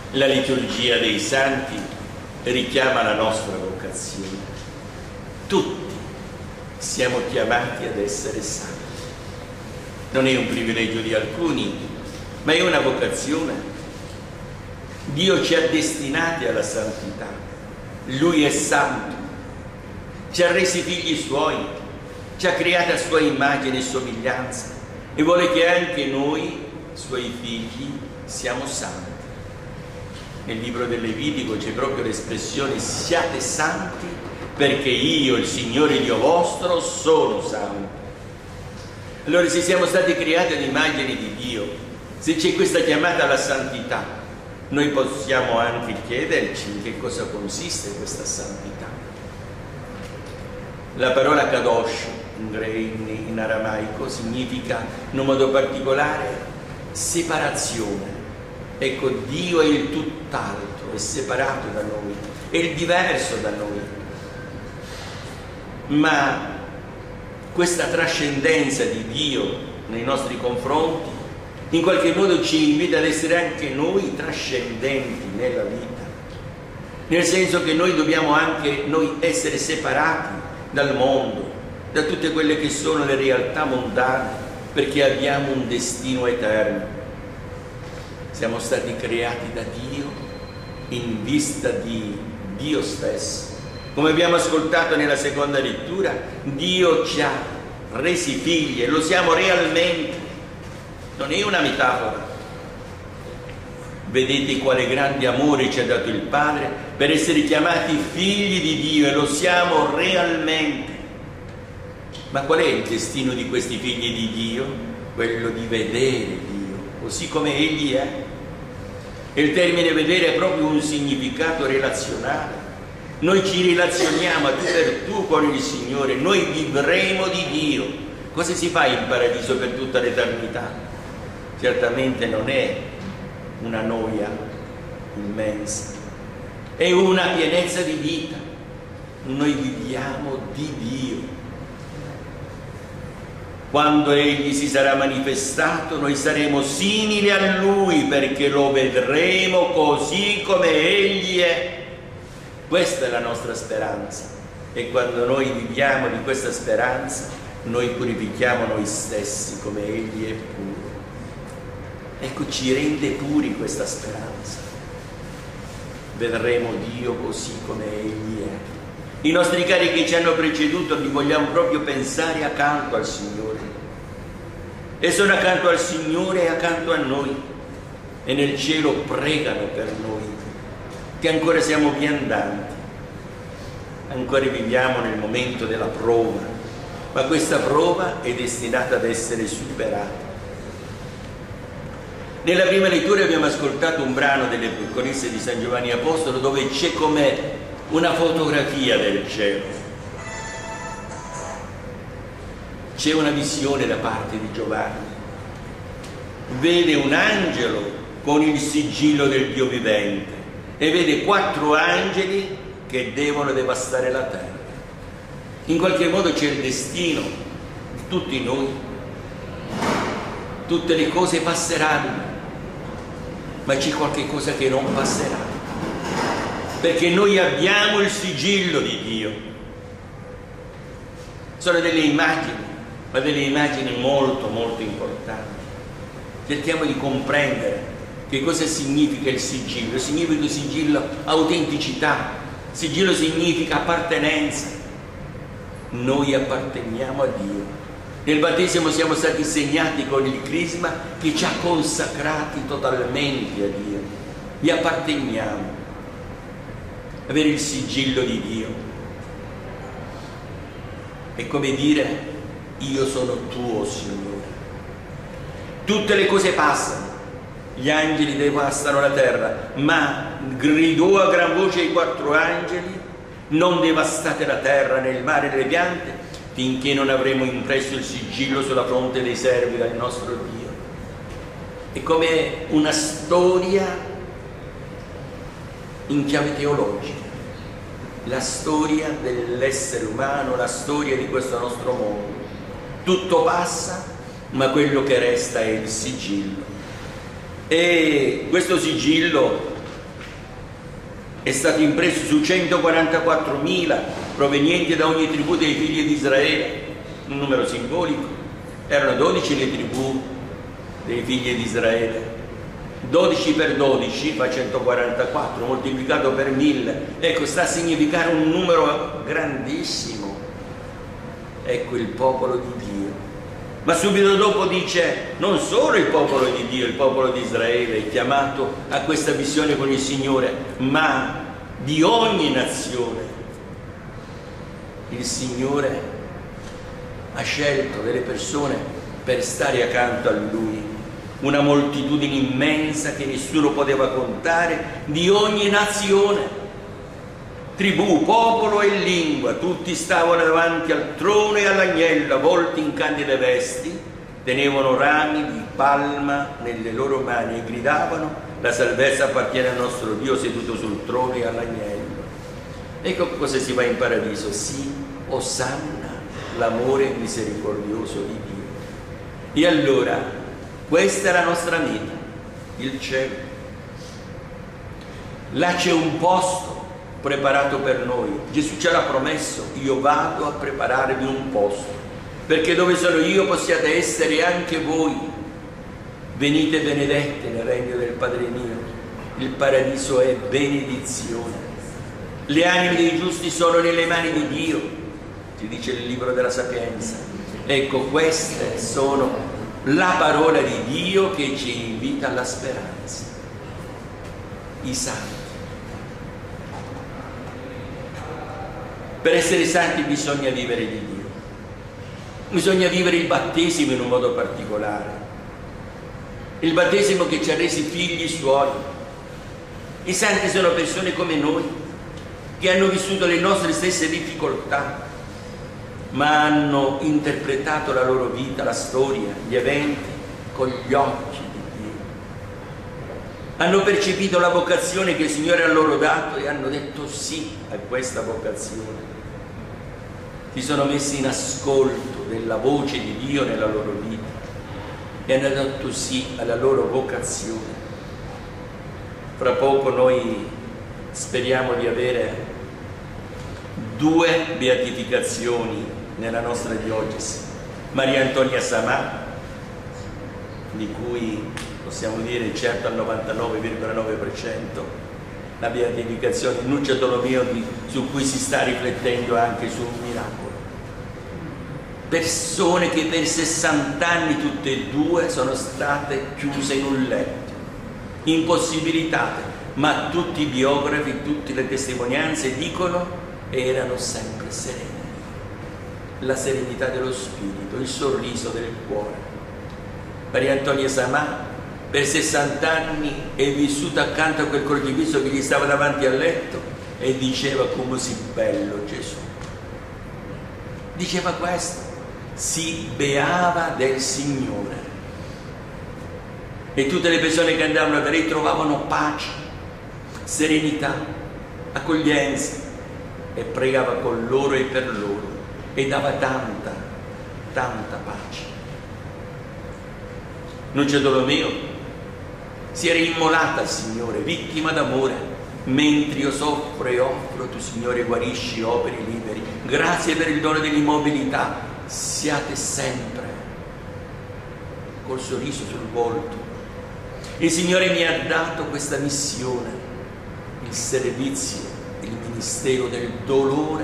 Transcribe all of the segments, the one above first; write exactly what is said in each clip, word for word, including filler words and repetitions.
La liturgia dei santi richiama la nostra vocazione. Tutti siamo chiamati ad essere santi. Non è un privilegio di alcuni, ma è una vocazione. Dio ci ha destinati alla santità. Lui è santo, ci ha resi figli suoi, ci ha creati a sua immagine e somiglianza e vuole che anche noi, suoi figli, siamo santi. Nel libro del Levitico c'è proprio l'espressione siate santi perché io, il Signore Dio vostro, sono santo. Allora, se siamo stati creati all'immagine di Dio, se c'è questa chiamata alla santità, noi possiamo anche chiederci in che cosa consiste questa santità. La parola kadosh in, in aramaico significa in un modo particolare separazione. Ecco, Dio è il tutt'altro, è separato da noi, è il diverso da noi. Ma questa trascendenza di Dio nei nostri confronti in qualche modo ci invita ad essere anche noi trascendenti nella vita, nel senso che noi dobbiamo anche noi essere separati dal mondo, da tutte quelle che sono le realtà mondane, perché abbiamo un destino eterno. Siamo stati creati da Dio in vista di Dio stesso. Come abbiamo ascoltato nella seconda lettura, Dio ci ha resi figli e lo siamo realmente, non è una metafora. Vedete quale grande amore ci ha dato il Padre per essere chiamati figli di Dio e lo siamo realmente. Ma qual è il destino di questi figli di Dio? Quello di vedere Dio, così come Egli è. E il termine vedere è proprio un significato relazionale. Noi ci relazioniamo a tu per tu con il Signore, noi vivremo di Dio. Cosa si fa in paradiso per tutta l'eternità? Certamente non è una noia immensa, è una pienezza di vita. Noi viviamo di Dio. Quando Egli si sarà manifestato, noi saremo simili a Lui perché lo vedremo così come Egli è. Questa è la nostra speranza e quando noi viviamo di questa speranza, noi purifichiamo noi stessi come Egli è puro. Ecco, ci rende puri questa speranza. Vedremo Dio così come Egli è. I nostri cari che ci hanno preceduto li vogliamo proprio pensare accanto al Signore. E sono accanto al Signore e accanto a noi. E nel cielo pregano per noi, che ancora siamo viandanti. Ancora viviamo nel momento della prova, ma questa prova è destinata ad essere superata. Nella prima lettura abbiamo ascoltato un brano delle Piccolezze di San Giovanni Apostolo dove c'è come una fotografia del cielo. C'è una visione da parte di Giovanni. Vede un angelo con il sigillo del Dio vivente e vede quattro angeli che devono devastare la terra. In qualche modo c'è il destino di tutti noi. Tutte le cose passeranno, ma c'è qualche cosa che non passerà, perché noi abbiamo il sigillo di Dio. Sono delle immagini, ma delle immagini molto molto importanti. Cerchiamo di comprendere che cosa significa il sigillo. Significa il sigillo autenticità, sigillo significa appartenenza. Noi apparteniamo a Dio. Nel battesimo siamo stati segnati con il crisma che ci ha consacrati totalmente a Dio. Gli apparteniamo. Avere il sigillo di Dio è come dire: io sono tuo, Signore. Tutte le cose passano, gli angeli devastano la terra, ma gridò a gran voce ai quattro angeli: non devastate la terra, né il mare, né le piante, finché non avremo impresso il sigillo sulla fronte dei servi del nostro Dio. È come una storia in chiave teologica, la storia dell'essere umano, la storia di questo nostro mondo. Tutto passa, ma quello che resta è il sigillo. E questo sigillo è stato impresso su centoquarantaquattromila provenienti da ogni tribù dei figli di Israele, un numero simbolico. Erano dodici le tribù dei figli di Israele, dodici per dodici fa centoquarantaquattro, moltiplicato per mille, ecco, sta a significare un numero grandissimo. Ecco il popolo di Dio. Ma subito dopo dice: non solo il popolo di Dio, il popolo di Israele è chiamato a questa missione con il Signore, ma di ogni nazione. Il Signore ha scelto delle persone per stare accanto a Lui, una moltitudine immensa che nessuno poteva contare, di ogni nazione, tribù, popolo e lingua. Tutti stavano davanti al trono e all'agnello, avvolti in candide vesti, tenevano rami di palma nelle loro mani e gridavano: la salvezza appartiene al nostro Dio seduto sul trono e all'agnello. Ecco cosa si fa in paradiso: sì, osanna l'amore misericordioso di Dio. E allora questa è la nostra meta, il cielo. Là c'è un posto preparato per noi. Gesù ce l'ha promesso: io vado a prepararvi un posto, perché dove sono io possiate essere anche voi. Venite benedetti nel regno del Padre mio. Il paradiso è benedizione. Le anime dei giusti sono nelle mani di Dio, ci dice il libro della Sapienza. Ecco, queste sono la parola di Dio che ci invita alla speranza. I santi. Per essere santi bisogna vivere di Dio, bisogna vivere il battesimo in un modo particolare, il battesimo che ci ha resi figli suoi. I santi sono persone come noi, che hanno vissuto le nostre stesse difficoltà, ma hanno interpretato la loro vita, la storia, gli eventi con gli occhi di Dio. Hanno percepito la vocazione che il Signore ha loro dato e hanno detto sì a questa vocazione. Si sono messi in ascolto della voce di Dio nella loro vita e hanno detto sì alla loro vocazione. Fra poco noi speriamo di avere due beatificazioni nella nostra diocesi: Maria Antonia Samà, di cui possiamo dire certo al novantanove virgola nove per cento la beatificazione, Nuccia Tolomeo, di, su cui si sta riflettendo anche su un miracolo. Persone che per sessanta anni tutte e due sono state chiuse in un letto, impossibilitate, ma tutti i biografi, tutte le testimonianze dicono erano sempre serene. La serenità dello spirito, il sorriso del cuore. Maria Antonia Samà per sessanta anni è vissuta accanto a quel crocifisso che gli stava davanti al letto e diceva: come si bello Gesù. Diceva questo, si beava del Signore. E tutte le persone che andavano da lei trovavano pace, serenità, accoglienza, e pregava con loro e per loro e dava tanta, tanta pace. Nuccia Tolomeo si era immolata al Signore, vittima d'amore. Mentre io soffro e offro, tu Signore guarisci, operi liberi. Grazie per il dono dell'immobilità. Siate sempre col sorriso sul volto. Il Signore mi ha dato questa missione, il servizio, il ministero del dolore.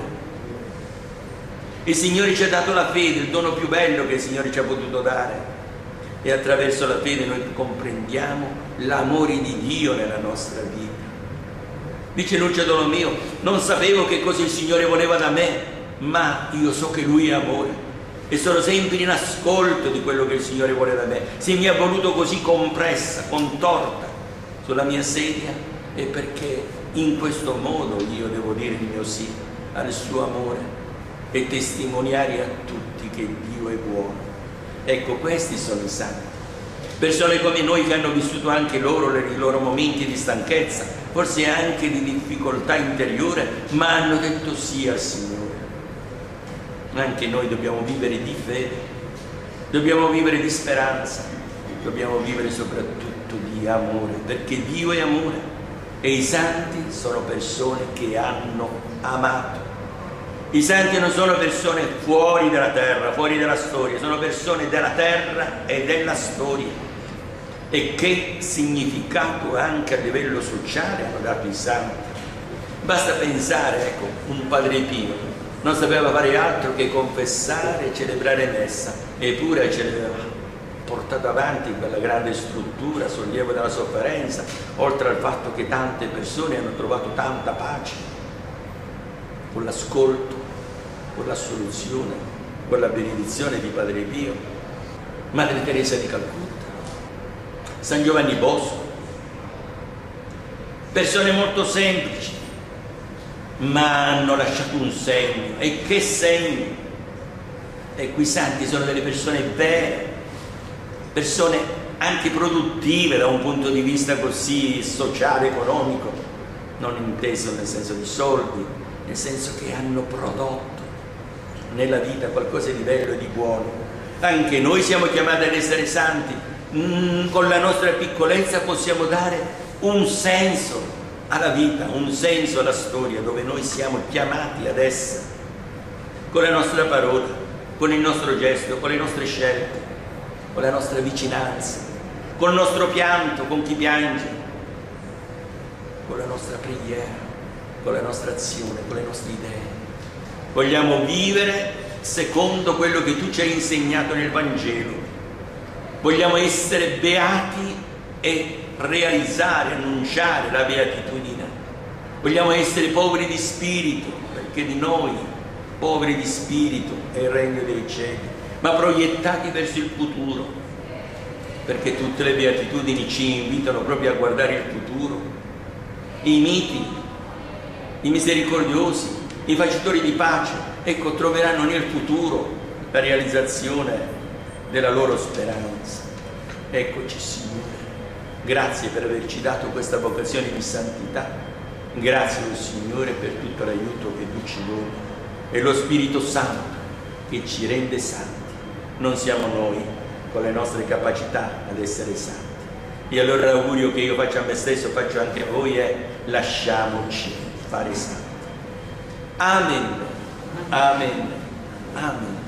Il Signore ci ha dato la fede, il dono più bello che il Signore ci ha potuto dare, e attraverso la fede noi comprendiamo l'amore di Dio nella nostra vita. Dice Nuccia Tolomeo: non sapevo che cosa il Signore voleva da me, ma io so che Lui è amore e sono sempre in ascolto di quello che il Signore vuole da me. Se mi ha voluto così compressa, contorta sulla mia sedia, è perché in questo modo io devo dire il mio sì al suo amore e testimoniare a tutti che Dio è buono. Ecco, questi sono i santi, persone come noi che hanno vissuto anche loro i loro momenti di stanchezza, forse anche di difficoltà interiore, ma hanno detto sì al Signore. Anche noi dobbiamo vivere di fede, dobbiamo vivere di speranza, dobbiamo vivere soprattutto di amore, perché Dio è amore. E i santi sono persone che hanno amato. I santi non sono persone fuori dalla terra, fuori dalla storia, sono persone della terra e della storia. E che significato anche a livello sociale hanno dato i santi? Basta pensare, ecco, un Padre Pio non sapeva fare altro che confessare e celebrare messa, eppure ce l'aveva portato avanti quella grande struttura, sollievo della sofferenza, oltre al fatto che tante persone hanno trovato tanta pace con l'ascolto, con l'assoluzione, con la benedizione di Padre Pio, Madre Teresa di Calcutta, San Giovanni Bosco, persone molto semplici, ma hanno lasciato un segno. E che segno? E quei santi sono delle persone vere, persone anche produttive da un punto di vista così sociale, economico, non inteso nel senso di soldi, nel senso che hanno prodotto nella vita qualcosa di bello e di buono. Anche noi siamo chiamati ad essere santi. Mm, con la nostra piccolezza possiamo dare un senso alla vita, un senso alla storia dove noi siamo chiamati ad essere, con la nostra parola, con il nostro gesto, con le nostre scelte, con la nostra vicinanza, con il nostro pianto, con chi piange, con la nostra preghiera, con la nostra azione, con le nostre idee. Vogliamo vivere secondo quello che tu ci hai insegnato nel Vangelo. Vogliamo essere beati e realizzare, annunciare la beatitudine. Vogliamo essere poveri di spirito, perché di noi, poveri di spirito, è il regno dei cieli, ma proiettati verso il futuro, perché tutte le beatitudini ci invitano proprio a guardare il futuro. I miti, i misericordiosi, i facitori di pace, ecco, troveranno nel futuro la realizzazione della loro speranza. Eccoci, Signore, grazie per averci dato questa vocazione di santità, grazie, oh Signore, per tutto l'aiuto che tu ci doni, e lo Spirito Santo che ci rende santi. Non siamo noi con le nostre capacità ad essere santi. E allora l'augurio che io faccio a me stesso, faccio anche a voi, è: lasciamoci fare santi. Amen, amen, amen.